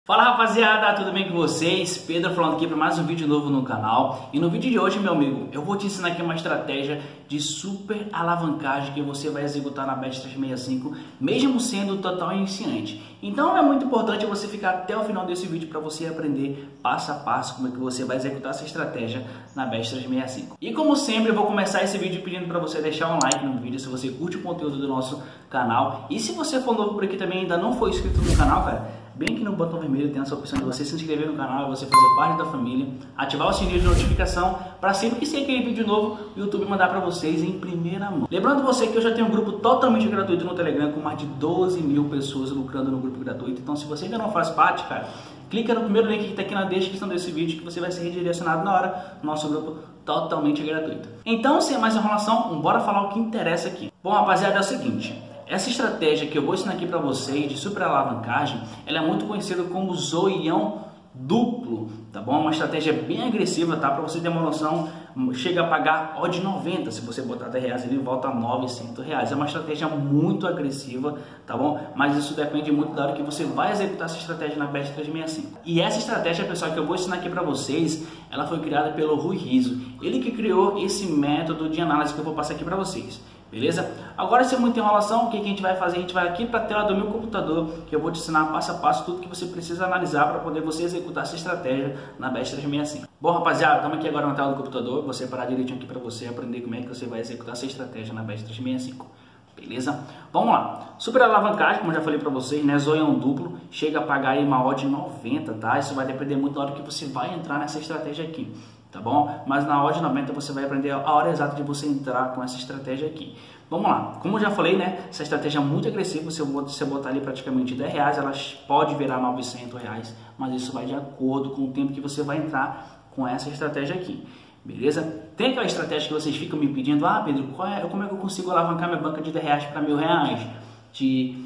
Fala rapaziada, tudo bem com vocês? Pedro falando aqui para mais um vídeo novo no canal. E no vídeo de hoje, meu amigo, eu vou te ensinar aqui uma estratégia de super alavancagem que você vai executar na Bet365, mesmo sendo total iniciante. Então é muito importante você ficar até o final desse vídeo para você aprender passo a passo como é que você vai executar essa estratégia na Bet365. E como sempre, eu vou começar esse vídeo pedindo para você deixar um like no vídeo se você curte o conteúdo do nosso canal. E se você for novo por aqui também e ainda não foi inscrito no canal, cara, bem aqui no botão vermelho tem essa opção de você se inscrever no canal, você fazer parte da família, ativar o sininho de notificação para sempre que sair aquele vídeo novo, o YouTube mandar para vocês em primeira mão. Lembrando você que eu já tenho um grupo totalmente gratuito no Telegram com mais de 12 mil pessoas lucrando no grupo gratuito. Então se você ainda não faz parte, cara, clica no primeiro link que está aqui na descrição desse vídeo que você vai ser redirecionado na hora no nosso grupo totalmente gratuito. Então, sem mais enrolação, bora falar o que interessa aqui. Bom, rapaziada, é o seguinte. Essa estratégia que eu vou ensinar aqui para vocês de super alavancagem, ela é muito conhecida como zoião duplo, tá bom? Uma estratégia bem agressiva, tá? Para você ter uma noção, chega a pagar odd 90, se você botar 10 reais ele volta a 900 reais. É uma estratégia muito agressiva, tá bom? Mas isso depende muito da hora que você vai executar essa estratégia na Bet365. E essa estratégia, pessoal, que eu vou ensinar aqui para vocês, ela foi criada pelo Rui Rizzo. Ele que criou esse método de análise que eu vou passar aqui para vocês. Beleza? Agora, sem muita enrolação, o que a gente vai fazer? A gente vai aqui para a tela do meu computador, que eu vou te ensinar passo a passo tudo que você precisa analisar para poder você executar essa estratégia na Bet365. Bom, rapaziada, estamos aqui agora na tela do computador, vou separar direitinho aqui para você aprender como é que você vai executar essa estratégia na Bet365. Beleza? Vamos lá. Super alavancagem, como eu já falei para vocês, né? Zoião duplo, chega a pagar aí uma odd 90, tá? Isso vai depender muito da hora que você vai entrar nessa estratégia aqui. Tá bom? Mas na odd 90 você vai aprender a hora exata de você entrar com essa estratégia aqui. Vamos lá. Como eu já falei, né? Essa estratégia é muito agressiva. Se você botar ali praticamente 10 reais, ela pode virar 900 reais. Mas isso vai de acordo com o tempo que você vai entrar com essa estratégia aqui. Beleza? Tem aquela estratégia que vocês ficam me pedindo: ah, Pedro, como é que eu consigo alavancar minha banca de 10 reais para 1.000 reais? De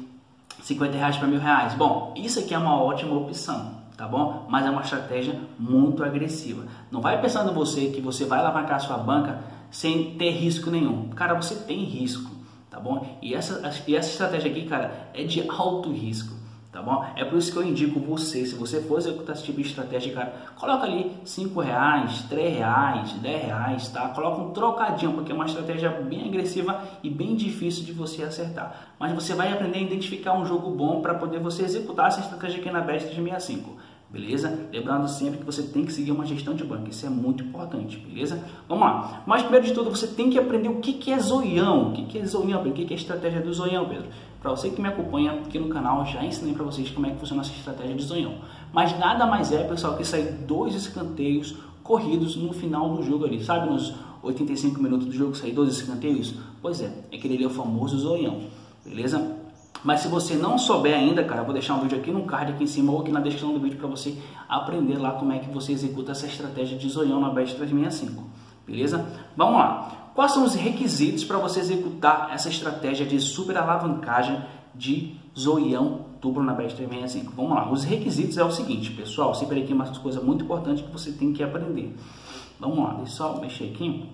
50 reais para 1.000 reais? Bom, isso aqui é uma ótima opção. Tá bom? Mas é uma estratégia muito agressiva. Não vai pensando você que você vai alavancar a sua banca sem ter risco nenhum. Cara, você tem risco, tá bom? E essa estratégia aqui, cara, é de alto risco, tá bom? É por isso que eu indico você, se você for executar esse tipo de estratégia, cara, coloca ali 5 reais, 3 reais, 10 reais, tá? Coloca um trocadinho, porque é uma estratégia bem agressiva e bem difícil de você acertar. Mas você vai aprender a identificar um jogo bom para poder você executar essa estratégia aqui na Bet365. Beleza? Lembrando sempre que você tem que seguir uma gestão de banca, isso é muito importante, beleza? Vamos lá. Mas primeiro de tudo, você tem que aprender o que é zoião. O que é zoião, Pedro? O que é a estratégia do zoião, Pedro? Para você que me acompanha aqui no canal, eu já ensinei para vocês como é que funciona essa estratégia de zoião. Mas nada mais é, pessoal, que sair 2 escanteios corridos no final do jogo ali. Sabe, nos 85 minutos do jogo, sair 2 escanteios? Pois é aquele ali é o famoso zoião, beleza? Mas se você não souber ainda, cara, eu vou deixar um vídeo aqui no card aqui em cima ou aqui na descrição do vídeo para você aprender lá como é que você executa essa estratégia de zoião na Bet365, beleza? Vamos lá. Quais são os requisitos para você executar essa estratégia de super alavancagem de zoião duplo na Bet365? Vamos lá. Os requisitos é o seguinte, pessoal, sempre aqui uma coisa muito importante que você tem que aprender. Vamos lá, deixa eu só mexer aqui.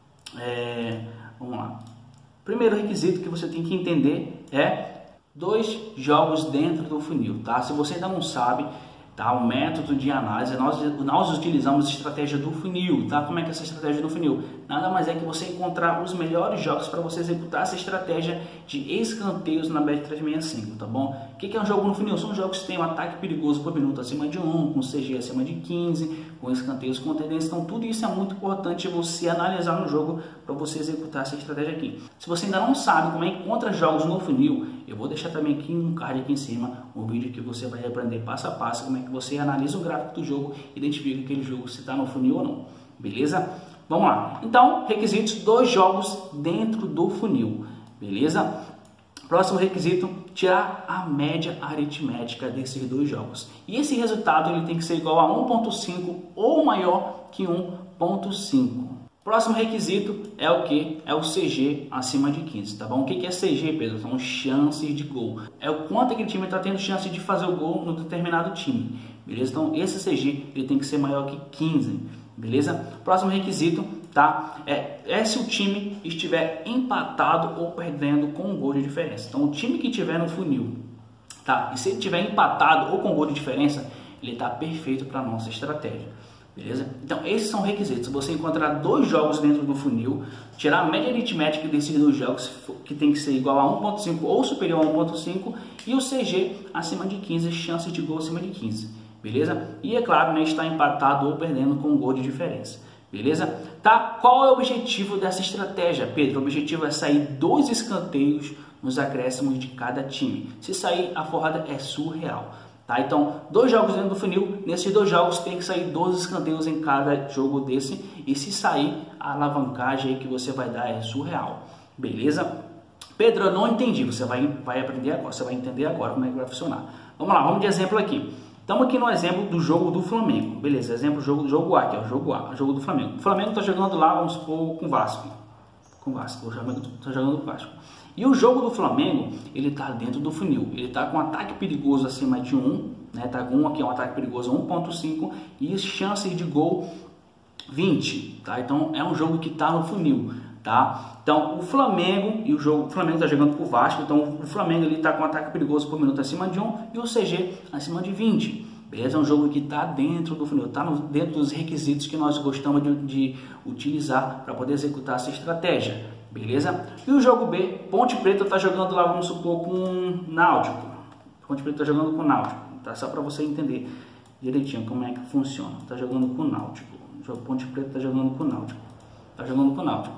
Vamos lá. Primeiro requisito que você tem que entender é 2 jogos dentro do funil, tá? Se você ainda não sabe, tá? O método de análise, nós utilizamos a estratégia do funil, tá? Como é que é essa estratégia do funil? Nada mais é que você encontrar os melhores jogos para você executar essa estratégia de escanteios na Bet365, tá bom? O que é um jogo no funil? São jogos que têm um ataque perigoso por minuto acima de 1, com CG acima de 15, com escanteios com tendência. Então tudo isso é muito importante você analisar no jogo para você executar essa estratégia aqui. Se você ainda não sabe como é que encontra jogos no funil, eu vou deixar também aqui no card aqui em cima um vídeo que você vai aprender passo a passo como é que você analisa o gráfico do jogo e identifica aquele jogo se está no funil ou não, beleza? Vamos lá. Então, requisitos: 2 jogos dentro do funil, beleza? Próximo requisito: tirar a média aritmética desses 2 jogos. E esse resultado ele tem que ser igual a 1.5 ou maior que 1.5. Próximo requisito é o que? É o CG acima de 15, tá bom? O que é CG, Pedro? São chances de gol. É o quanto aquele time está tendo chance de fazer o gol no determinado time, beleza? Então, esse CG ele tem que ser maior que 15, beleza? Próximo requisito, tá? É se o time estiver empatado ou perdendo com um gol de diferença. Então, o time que estiver no funil, tá? E se ele estiver empatado ou com gol de diferença, ele está perfeito para a nossa estratégia. Beleza? Então esses são requisitos. Você encontrar dois jogos dentro do funil, tirar a média aritmética desses dois jogos, que tem que ser igual a 1.5 ou superior a 1.5, e o CG acima de 15, chances de gol acima de 15. Beleza? E é claro, né, está empatado ou perdendo com um gol de diferença. Beleza? Tá? Qual é o objetivo dessa estratégia, Pedro? O objetivo é sair 2 escanteios nos acréscimos de cada time. Se sair, a forrada é surreal. Tá? Então, 2 jogos dentro do funil, nesses 2 jogos tem que sair 12 escanteios em cada jogo desse, e se sair, a alavancagem aí que você vai dar é surreal. Beleza? Pedro, eu não entendi. Você vai aprender agora, você vai entender agora como é que vai funcionar. Vamos lá, vamos de exemplo aqui. Estamos aqui no exemplo do jogo do Flamengo. Beleza, exemplo do jogo A, que é o jogo A, o jogo do Flamengo. O Flamengo está jogando lá, vamos supor, com o Vasco. O Flamengo está jogando com o Vasco. E o jogo do Flamengo, ele está dentro do funil. Ele está com ataque perigoso acima de 1, né? Tá com aqui um ataque perigoso 1.5 e chances de gol 20, tá? Então é um jogo que está no funil, tá? Então o Flamengo está jogando com o Vasco, então o Flamengo ele está com ataque perigoso por minuto acima de 1 e o CG acima de 20. Beleza? É um jogo que está dentro do funil, está dentro dos requisitos que nós gostamos de utilizar para poder executar essa estratégia. Beleza? E o jogo B, Ponte Preta está jogando lá, vamos supor, com Náutico. Ponte Preta está jogando com Náutico, tá? Só para você entender direitinho como é que funciona. Está jogando com Náutico. O jogo Ponte Preta está jogando com Náutico. Está jogando com Náutico.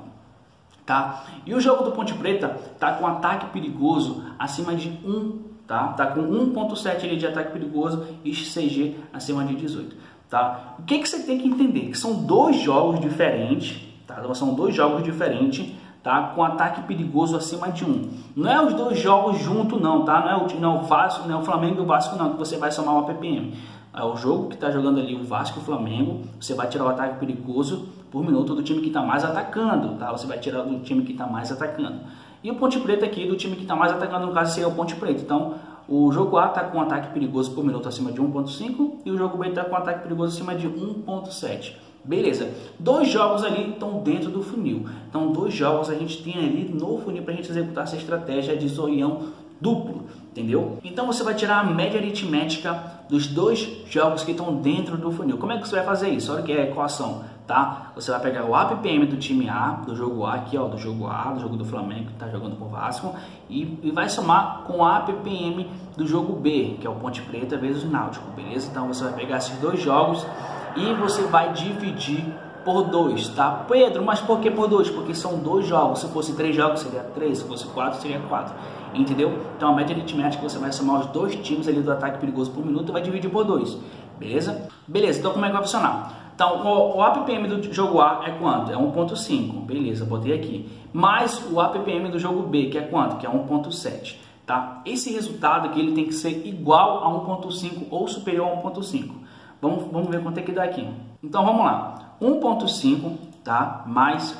Tá? E o jogo do Ponte Preta está com ataque perigoso acima de 1, tá? Tá com 1.7 ali de ataque perigoso e CG acima de 18, tá? O que você tem que entender? Que são 2 jogos diferentes, tá? São 2 jogos diferentes, tá? Com ataque perigoso acima de 1. Não é os 2 jogos juntos não, tá? Não é o Vasco, não é o Flamengo e o Vasco não, que você vai somar o APPM. É o jogo que está jogando ali o Vasco e o Flamengo, você vai tirar o ataque perigoso por minuto do time que está mais atacando, tá? Você vai tirar do time que está mais atacando. E o Ponte Preta aqui, do time que está mais atacando, no caso seria o Ponte Preta. Então, o jogo A está com ataque perigoso por minuto acima de 1.5 e o jogo B está com ataque perigoso acima de 1.7. Beleza, 2 jogos ali estão dentro do funil. Então, 2 jogos a gente tem ali no funil para a gente executar essa estratégia de zoião duplo, entendeu? Então, você vai tirar a média aritmética dos 2 jogos que estão dentro do funil. Como é que você vai fazer isso? Olha que é a equação, tá? Você vai pegar o APPM do time A, do jogo A aqui, ó, do jogo A, do jogo do Flamengo, que está jogando com o Vasco, e vai somar com a APPM do jogo B, que é o Ponte Preta vezes o Náutico, beleza? Então, você vai pegar esses 2 jogos e você vai dividir por 2, tá? Pedro, mas por que por 2? Porque são 2 jogos. Se fosse 3 jogos, seria 3. Se fosse 4, seria 4. Entendeu? Então a média aritmética você vai somar os 2 times ali do ataque perigoso por minuto e vai dividir por 2. Beleza? Beleza, então como é que vai funcionar? Então o APPM do jogo A é quanto? É 1.5. Beleza, botei aqui. Mais o APPM do jogo B, que é quanto? Que é 1.7. Tá? Esse resultado aqui ele tem que ser igual a 1.5 ou superior a 1.5. Vamos ver quanto é que dá aqui. Então vamos lá. 1.5, tá? Mais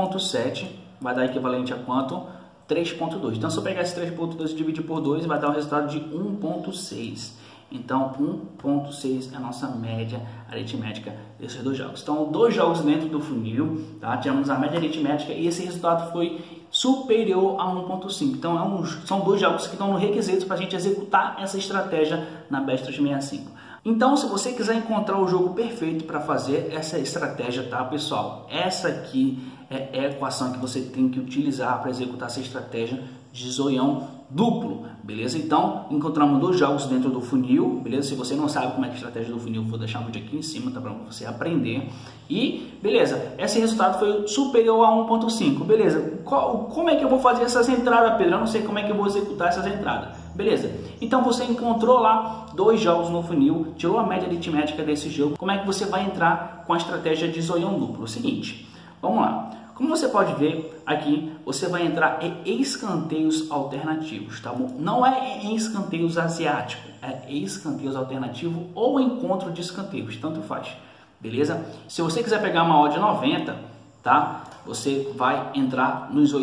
1.7 vai dar equivalente a quanto? 3.2. Então se eu pegar esse 3.2 e dividir por 2, vai dar um resultado de 1.6. Então 1.6 é a nossa média aritmética desses 2 jogos. Então 2 jogos dentro do funil, tá? Tivemos a média aritmética e esse resultado foi superior a 1.5. Então são 2 jogos que estão no requisito para a gente executar essa estratégia na Bet365. Então, se você quiser encontrar o jogo perfeito para fazer essa estratégia, tá, pessoal? Essa aqui é a equação que você tem que utilizar para executar essa estratégia de zoião duplo, beleza? Então, encontramos 2 jogos dentro do funil, beleza? Se você não sabe como é que é a estratégia do funil, vou deixar um vídeo aqui em cima, tá, para você aprender. E, beleza, esse resultado foi superior a 1.5, beleza? Como é que eu vou fazer essas entradas, Pedro? Eu não sei como é que eu vou executar essas entradas. Beleza, então você encontrou lá 2 jogos no funil, tirou a média aritmética desse jogo. Como é que você vai entrar com a estratégia de zoião duplo? É o seguinte, vamos lá. Como você pode ver aqui, você vai entrar em escanteios alternativos, tá bom? Não é em escanteios asiáticos, é escanteios alternativos ou encontro de escanteios, tanto faz, beleza? Se você quiser pegar uma odd 90, tá? Você vai entrar nos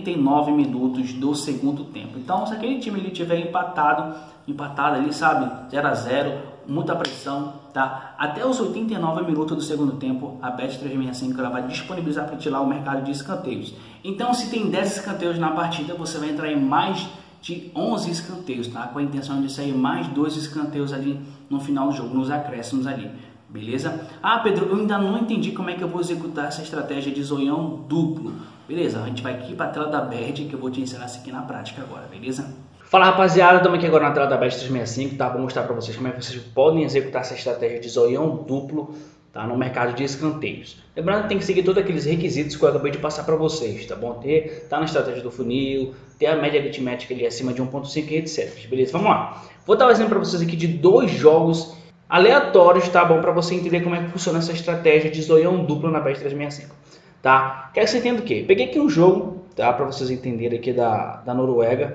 89 minutos do segundo tempo. Então, se aquele time ele tiver empatado ali, sabe, 0 a 0, muita pressão, tá? Até os 89 minutos do segundo tempo, a Bet365 ela vai disponibilizar para ti lá o mercado de escanteios. Então, se tem 10 escanteios na partida, você vai entrar em mais de 11 escanteios, tá? Com a intenção de sair mais 2 escanteios ali no final do jogo, nos acréscimos ali. Beleza? Ah, Pedro, eu ainda não entendi como é que eu vou executar essa estratégia de zoião duplo. Beleza, a gente vai aqui para a tela da Bet, que eu vou te ensinar isso aqui na prática agora, beleza? Fala, rapaziada, estamos aqui agora na tela da Bet 365, tá? Vou mostrar para vocês como é que vocês podem executar essa estratégia de zoião duplo, tá? No mercado de escanteios. Lembrando que tem que seguir todos aqueles requisitos que eu acabei de passar para vocês, tá bom? Tá na estratégia do funil, ter a média aritmética ali acima de 1.5 e etc. Beleza? Vamos lá. Vou dar um exemplo para vocês aqui de dois jogos aleatórios, tá bom? Para você entender como é que funciona essa estratégia de zoião duplo na Bet 365, tá? Quero que você entenda o quê? Peguei aqui um jogo, tá? Para vocês entenderem aqui da Noruega.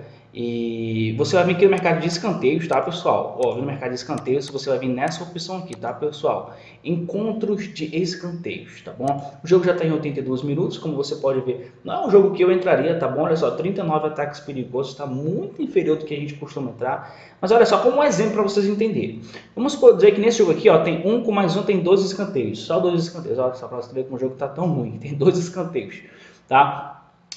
E você vai vir aqui no mercado de escanteios, tá, pessoal? Ó, no mercado de escanteios, você vai vir nessa opção aqui, tá, pessoal? Encontros de escanteios, tá bom? O jogo já está em 82 minutos, como você pode ver. Não é um jogo que eu entraria, tá bom? Olha só, 39 ataques perigosos, está muito inferior do que a gente costuma entrar. Mas olha só, como um exemplo para vocês entenderem. Vamos dizer que nesse jogo aqui, ó, tem um com mais um, tem 12 escanteios. Só 12 escanteios, olha só, para você ver como o jogo está tão ruim. Tem 12 escanteios, tá?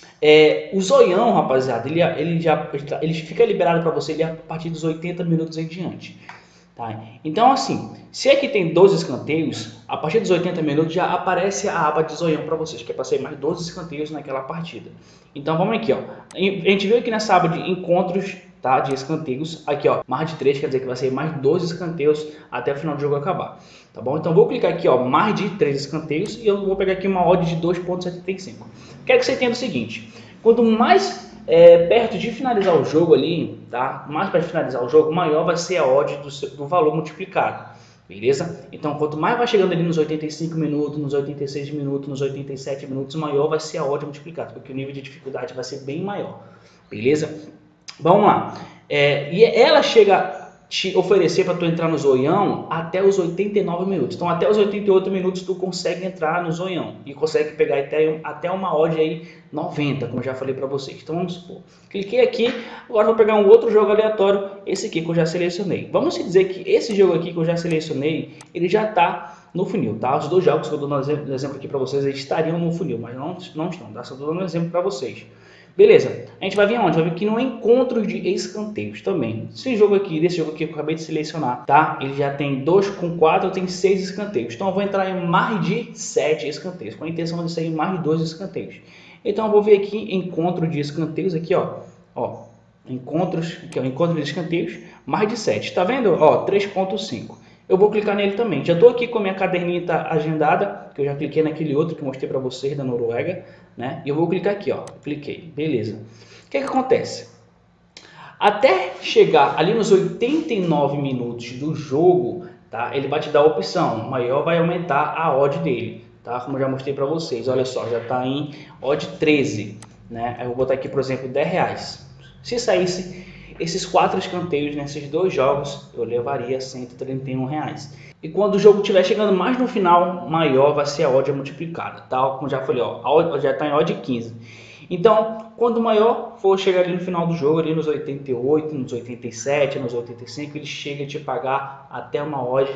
O zoião, rapaziada, ele fica liberado para você a partir dos 80 minutos em diante, tá? Então, assim, se aqui tem 12 escanteios, a partir dos 80 minutos já aparece a aba de zoião para vocês, que é para sair mais 12 escanteios naquela partida. Então, vamos aqui, ó. A gente veio aqui nessa aba de encontros, tá, de escanteios, aqui, ó, mais de 3, quer dizer que vai sair mais 12 escanteios até o final do jogo acabar, tá bom? Então, vou clicar aqui, ó, mais de 3 escanteios e eu vou pegar aqui uma odd de 2.75. Quero que você entenda o seguinte, quanto mais perto de finalizar o jogo ali, tá? Mais perto de finalizar o jogo, maior vai ser a odd do valor multiplicado, beleza? Então, quanto mais vai chegando ali nos 85 minutos, nos 86 minutos, nos 87 minutos, maior vai ser a odd multiplicada, porque o nível de dificuldade vai ser bem maior, beleza? Vamos lá. E ela chega te oferecer para tu entrar no zoião até os 89 minutos. Então, até os 88 minutos tu consegue entrar no zoião e consegue pegar até uma odd aí 90, como já falei para vocês. Então, vamos supor, cliquei aqui, agora vou pegar um outro jogo aleatório, esse aqui que eu já selecionei. Vamos dizer que esse jogo aqui que eu já selecionei, ele já está no funil, tá? Os dois jogos que eu dou no exemplo aqui para vocês, eles estariam no funil, mas não estão, tá? Só estou dando um exemplo para vocês. Beleza, a gente vai vir aonde? Vai vir aqui no encontros de escanteios também. Desse jogo aqui que eu acabei de selecionar, tá? Ele já tem 2 com 4, tem 6 escanteios. Então eu vou entrar em mais de 7 escanteios, com a intenção de sair mais de 2 escanteios. Então eu vou vir aqui encontro de escanteios, aqui ó, encontros, aqui ó, encontro de escanteios, mais de 7. Tá vendo? Ó, 3.5. Eu vou clicar nele também. Já estou aqui com a minha caderninha agendada, que eu já cliquei naquele outro que eu mostrei para vocês da Noruega, né? E eu vou clicar aqui, ó. Cliquei, beleza. O que acontece? Até chegar ali nos 89 minutos do jogo, tá? Ele vai te dar a opção. Maior vai aumentar a odd dele, tá? Como eu já mostrei para vocês. Olha só, já está em odd 13, né? Eu vou botar aqui, por exemplo, R$10. Se saísse esses 4 escanteios nesses dois jogos, eu levaria R$131. E quando o jogo estiver chegando mais no final, maior vai ser a odd multiplicada, tá? Como já falei, ó, a odd já está em odd 15. Então, quando maior for chegar ali no final do jogo, ali nos 88, nos 87, nos 85, ele chega a te pagar até uma odd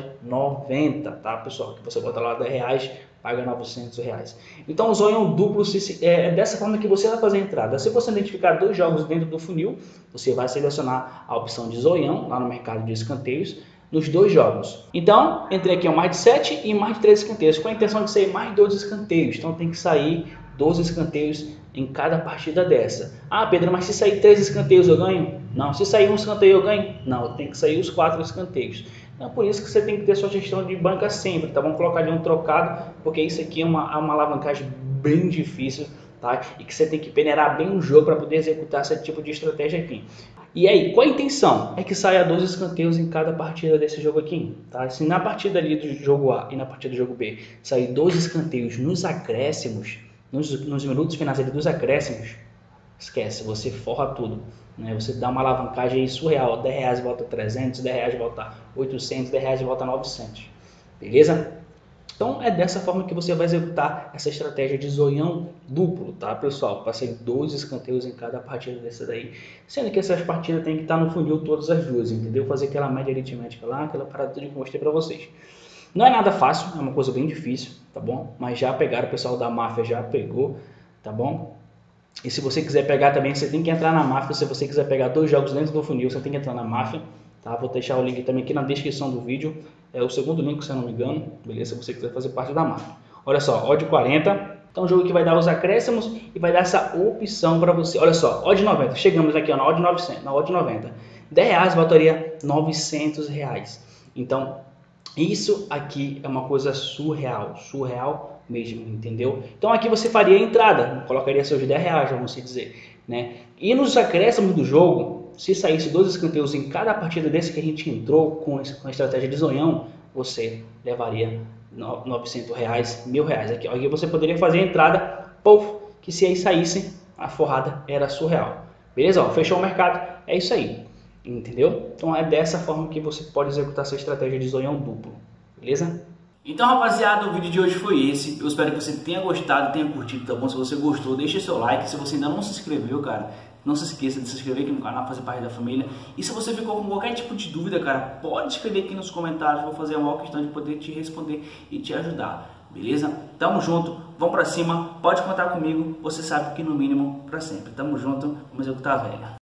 90, tá, pessoal? Que você bota lá R$10, paga R$900. Então, o zoião duplo é dessa forma que você vai fazer a entrada. Se você identificar dois jogos dentro do funil, você vai selecionar a opção de zoião lá no mercado de escanteios nos dois jogos. Então, entrei aqui mais de 7 e mais de 3 escanteios, com a intenção de sair mais de 12 escanteios. Então, tem que sair 12 escanteios em cada partida dessa. Ah, Pedro, mas se sair 3 escanteios eu ganho? Não. Se sair um escanteio eu ganho? Não, tem que sair os 4 escanteios. Então, por isso que você tem que ter sua gestão de banca sempre, tá? Vamos colocar ali um trocado, porque isso aqui é uma alavancagem bem difícil, tá? E que você tem que peneirar bem o jogo para poder executar esse tipo de estratégia aqui. E aí, qual a intenção? É que saia 12 escanteios em cada partida desse jogo aqui, tá? Se na partida ali do jogo A e na partida do jogo B sair 12 escanteios nos acréscimos, nos minutos finais ali dos acréscimos, esquece, você forra tudo, né? Você dá uma alavancagem aí surreal, R$10 volta 300, R$10 volta 800, R$10 volta 900, beleza? Então é dessa forma que você vai executar essa estratégia de zoião duplo, tá, pessoal? Para sair 12 escanteios em cada partida dessa daí, sendo que essas partidas tem que estar no funil todas as duas, entendeu? Fazer aquela média aritmética lá, aquela parada que eu mostrei para vocês. Não é nada fácil, é uma coisa bem difícil, tá bom? Mas já pegaram, o pessoal da máfia já pegou, tá bom? E se você quiser pegar também, você tem que entrar na máfia. Se você quiser pegar dois jogos dentro do funil, você tem que entrar na máfia, tá? Vou deixar o link também aqui na descrição do vídeo, é o segundo link, se eu não me engano, beleza? Se você quiser fazer parte da máquina. Olha só, odd 40, então o jogo que vai dar os acréscimos e vai dar essa opção para você. Olha só, odd 90, chegamos aqui ó, na odd 900, na odd 90, R$10 bateria R$900. Então, isso aqui é uma coisa surreal, surreal mesmo, entendeu? Então aqui você faria a entrada, colocaria seus R$10, vamos dizer, né? E nos acréscimos do jogo, se saísse 2 escanteios em cada partida desse que a gente entrou com a estratégia de zonhão, você levaria R$900, R$1.000. Aqui você poderia fazer a entrada, pof, que se aí saísse, a forrada era surreal. Beleza? Ó, fechou o mercado, é isso aí. Entendeu? Então é dessa forma que você pode executar sua estratégia de zonhão duplo. Beleza? Então, rapaziada, o vídeo de hoje foi esse. Eu espero que você tenha gostado, tenha curtido, tá bom? Se você gostou, deixa seu like. Se você ainda não se inscreveu, cara, não se esqueça de se inscrever aqui no canal, fazer parte da família. E se você ficou com qualquer tipo de dúvida, cara, pode escrever aqui nos comentários. Vou fazer a maior questão de poder te responder e te ajudar. Beleza? Tamo junto, vamos pra cima. Pode contar comigo. Você sabe que no mínimo pra sempre. Tamo junto, vamos executar a velha.